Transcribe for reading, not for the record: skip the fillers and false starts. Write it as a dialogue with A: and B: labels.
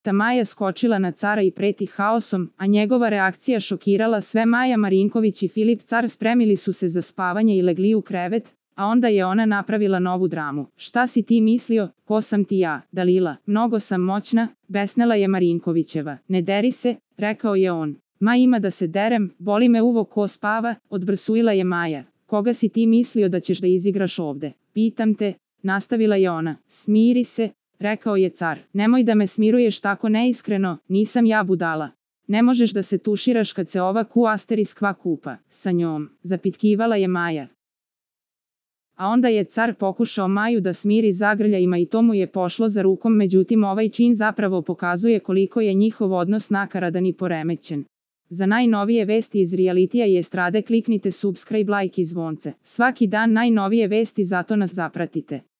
A: Maja skočila na cara i preti haosom, a njegova reakcija šokirala sve. Maja Marinković i Filip Car spremili su se za spavanje i legli u krevet, a onda je ona napravila novu dramu. Šta si ti mislio, ko sam ti ja, Dalila? Mnogo sam moćna, besnela je Marinkovićeva. Ne deri se, rekao je on. Ma ima da se derem, boli me uvo ko spava, odbrsuila je Maja. Koga si ti mislio da ćeš da izigraš ovde? Pitam te, nastavila je ona. Smiri se, rekao je car. Nemoj da me smiruješ tako neiskreno, nisam ja budala. Ne možeš da se tuširaš kad se ova ***kva kupa sa njom, zapitkivala je Maja. A onda je car pokušao Maju da smiri zagrljajima i to mu je pošlo za rukom, međutim ovaj čin zapravo pokazuje koliko je njihov odnos nakaradan i poremećen. Za najnovije vesti iz realitija i estrade kliknite subscribe, like i zvonce. Svaki dan najnovije vesti, zato nas zapratite.